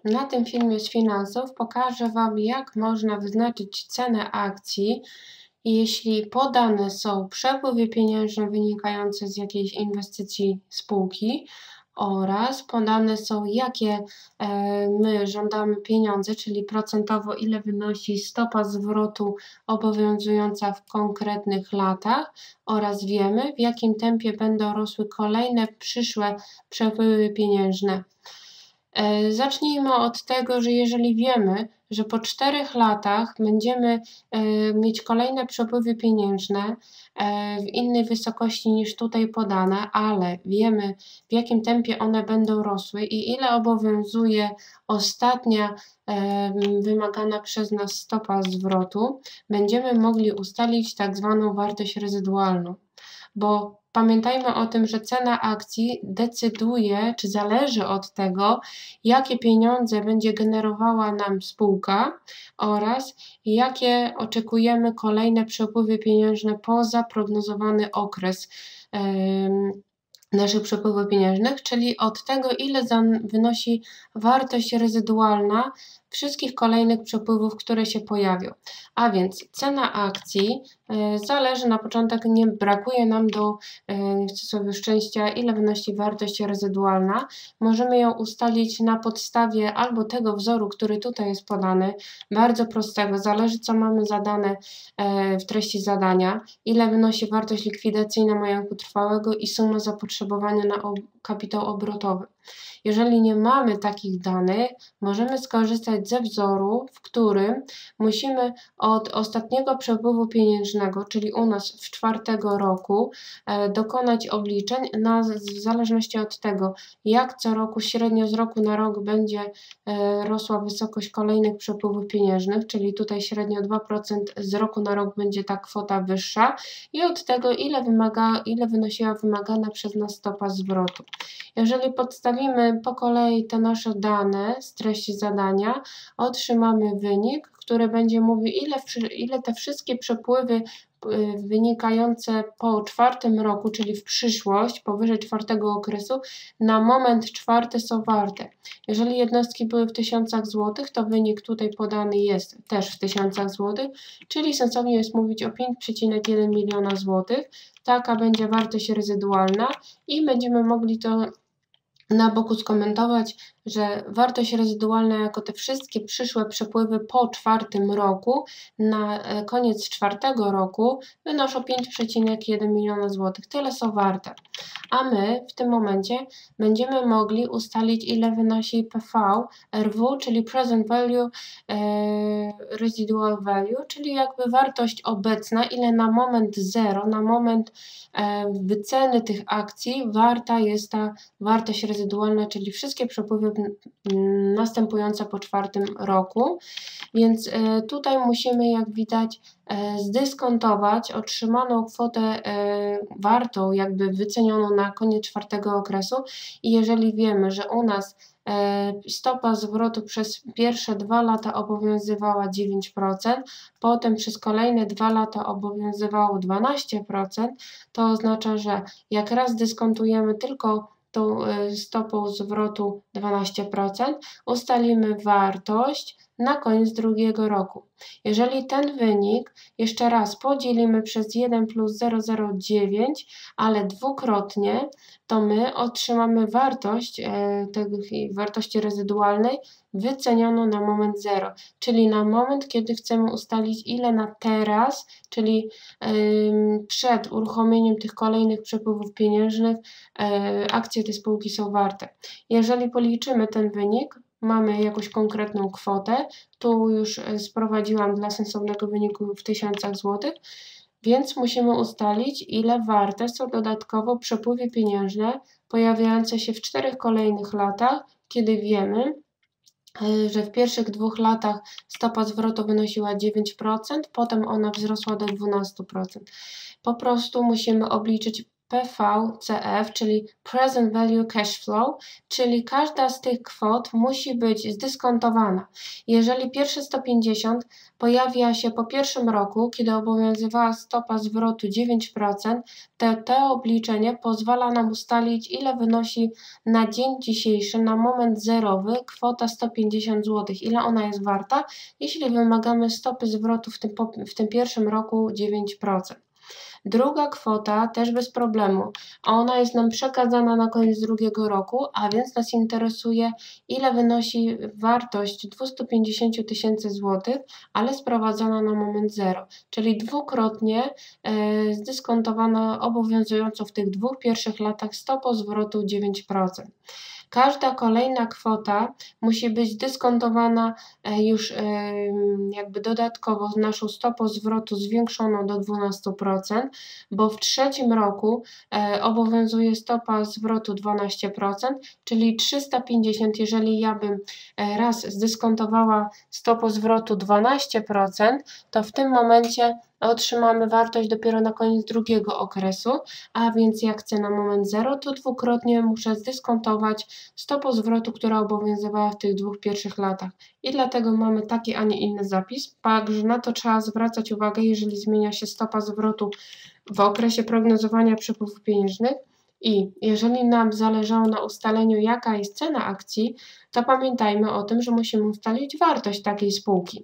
Na tym filmie z finansów pokażę Wam, jak można wyznaczyć cenę akcji, jeśli podane są przepływy pieniężne wynikające z jakiejś inwestycji spółki oraz podane są, jakie my żądamy pieniądze, czyli procentowo ile wynosi stopa zwrotu obowiązująca w konkretnych latach oraz wiemy, w jakim tempie będą rosły kolejne przyszłe przepływy pieniężne. Zacznijmy od tego, że jeżeli wiemy, że po 4 latach będziemy mieć kolejne przepływy pieniężne w innej wysokości niż tutaj podane, ale wiemy, w jakim tempie one będą rosły i ile obowiązuje ostatnia wymagana przez nas stopa zwrotu, będziemy mogli ustalić tak zwaną wartość rezydualną. Bo pamiętajmy o tym, że cena akcji decyduje, czy zależy od tego, jakie pieniądze będzie generowała nam spółka oraz jakie oczekujemy kolejne przepływy pieniężne poza prognozowany okres naszych przepływów pieniężnych, czyli od tego, ile wynosi wartość rezydualna wszystkich kolejnych przepływów, które się pojawią. A więc cena akcji zależy na początek, nie brakuje nam do w cudzysłowie szczęścia, ile wynosi wartość rezydualna. Możemy ją ustalić na podstawie albo tego wzoru, który tutaj jest podany, bardzo prostego, zależy co mamy zadane w treści zadania, ile wynosi wartość likwidacyjna majątku trwałego i suma zapotrzebowania na kapitał obrotowy. Jeżeli nie mamy takich danych, możemy skorzystać ze wzoru, w którym musimy od ostatniego przepływu pieniężnego, czyli u nas w 4. roku, dokonać obliczeń w zależności od tego, jak co roku średnio z roku na rok będzie rosła wysokość kolejnych przepływów pieniężnych, czyli tutaj średnio 2% z roku na rok będzie ta kwota wyższa i od tego, ile wynosiła wymagana przez nas stopa zwrotu. Jeżeli podstawimy po kolei te nasze dane z treści zadania, otrzymamy wynik, który będzie mówił, ile te wszystkie przepływy wynikające po 4. roku, czyli w przyszłość, powyżej 4. okresu, na moment 4 są warte. Jeżeli jednostki były w tysiącach złotych, to wynik tutaj podany jest też w tysiącach złotych, czyli sensownie jest mówić o 5,1 miliona złotych. Taka będzie wartość rezydualna i będziemy mogli to na boku skomentować, że wartość rezydualna jako te wszystkie przyszłe przepływy po 4. roku na koniec 4. roku wynoszą 5,1 miliona złotych. Tyle są warte. A my w tym momencie będziemy mogli ustalić, ile wynosi PV RW, czyli Present Value Residual Value, czyli jakby wartość obecna, ile na moment 0, na moment wyceny tych akcji warta jest ta wartość rezydualna, czyli wszystkie przepływy następujące po 4. roku. Więc tutaj musimy, jak widać, zdyskontować otrzymaną kwotę wartą, jakby wycenioną na koniec 4. okresu i jeżeli wiemy, że u nas stopa zwrotu przez pierwsze 2 lata obowiązywała 9%, potem przez kolejne 2 lata obowiązywało 12%, to oznacza, że jak raz dyskontujemy tylko tą stopą zwrotu 12%, ustalimy wartość na koniec 2. roku. Jeżeli ten wynik jeszcze raz podzielimy przez 1 plus 0,09, ale dwukrotnie, to my otrzymamy wartość tej wartości rezydualnej wycenioną na moment 0, czyli na moment, kiedy chcemy ustalić, ile na teraz, czyli przed uruchomieniem tych kolejnych przepływów pieniężnych, akcje tej spółki są warte. Jeżeli policzymy ten wynik, mamy jakąś konkretną kwotę, tu już sprowadziłam dla sensownego wyniku w tysiącach złotych, więc musimy ustalić, ile warte są dodatkowo przepływy pieniężne pojawiające się w 4 kolejnych latach, kiedy wiemy, że w pierwszych 2 latach stopa zwrotu wynosiła 9%, potem ona wzrosła do 12%. Po prostu musimy obliczyć PVCF, czyli Present Value Cash Flow, czyli każda z tych kwot musi być zdyskontowana. Jeżeli pierwsze 150 pojawia się po pierwszym roku, kiedy obowiązywała stopa zwrotu 9%, to obliczenie pozwala nam ustalić, ile wynosi na dzień dzisiejszy, na moment zerowy, kwota 150 zł, ile ona jest warta, jeśli wymagamy stopy zwrotu w tym pierwszym roku 9%. Druga kwota też bez problemu. Ona jest nam przekazana na koniec drugiego roku, a więc nas interesuje, ile wynosi wartość 250 000 złotych, ale sprowadzona na moment zero, czyli dwukrotnie zdyskontowana obowiązująco w tych dwóch pierwszych latach stopą zwrotu 9%. Każda kolejna kwota musi być dyskontowana już jakby dodatkowo z naszą stopą zwrotu zwiększoną do 12%, bo w trzecim roku obowiązuje stopa zwrotu 12%, czyli 350, jeżeli ja bym raz zdyskontowała stopą zwrotu 12%, to w tym momencie otrzymamy wartość dopiero na koniec drugiego okresu, a więc jak chcę na moment zero, to dwukrotnie muszę zdyskontować stopą zwrotu, która obowiązywała w tych dwóch pierwszych latach. I dlatego mamy taki, a nie inny zapis. Także na to trzeba zwracać uwagę, jeżeli zmienia się stopa zwrotu w okresie prognozowania przepływów pieniężnych. I jeżeli nam zależało na ustaleniu, jaka jest cena akcji, to pamiętajmy o tym, że musimy ustalić wartość takiej spółki.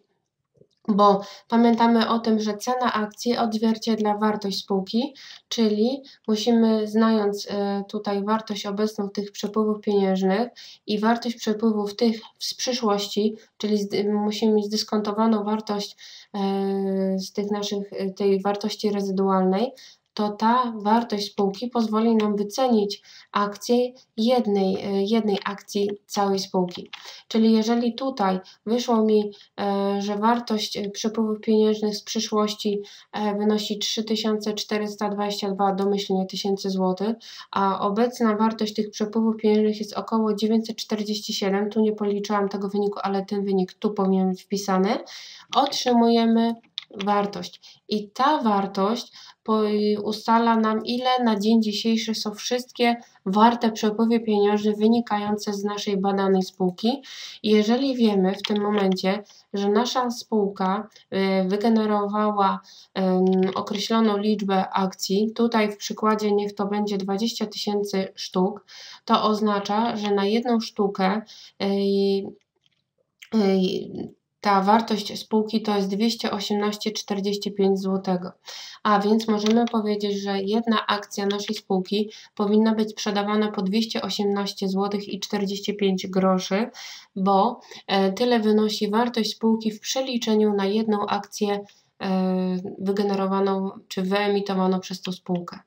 Bo pamiętamy o tym, że cena akcji odzwierciedla wartość spółki, czyli musimy, znając tutaj wartość obecną tych przepływów pieniężnych i wartość przepływów tych z przyszłości, czyli musimy mieć zdyskontowaną wartość z tej wartości rezydualnej, to ta wartość spółki pozwoli nam wycenić akcję jednej akcji całej spółki. Czyli jeżeli tutaj wyszło mi, że wartość przepływów pieniężnych z przyszłości wynosi 3422 domyślnie tysięcy złotych, a obecna wartość tych przepływów pieniężnych jest około 947, tu nie policzyłam tego wyniku, ale ten wynik tu powinien być wpisany, otrzymujemy wartość. I ta wartość ustala nam, ile na dzień dzisiejszy są wszystkie warte przepływy pieniężne wynikające z naszej badanej spółki. Jeżeli wiemy w tym momencie, że nasza spółka wygenerowała określoną liczbę akcji, tutaj w przykładzie niech to będzie 20 000 sztuk, to oznacza, że na jedną sztukę ta wartość spółki to jest 218,45 zł. A więc możemy powiedzieć, że jedna akcja naszej spółki powinna być sprzedawana po 218 zł i 45 groszy, bo tyle wynosi wartość spółki w przeliczeniu na jedną akcję wygenerowaną czy wyemitowaną przez tą spółkę.